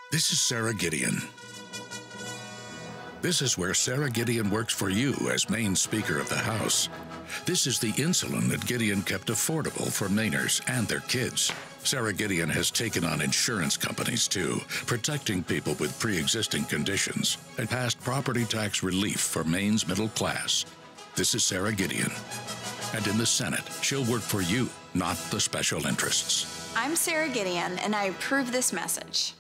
This is Sara Gideon. This is where Sara Gideon works for you as Maine Speaker of the House. This is the insulin that Gideon kept affordable for Mainers and their kids. Sara Gideon has taken on insurance companies too, protecting people with pre-existing conditions, and passed property tax relief for Maine's middle class. This is Sara Gideon. And in the Senate, she'll work for you, not the special interests. I'm Sara Gideon, and I approve this message.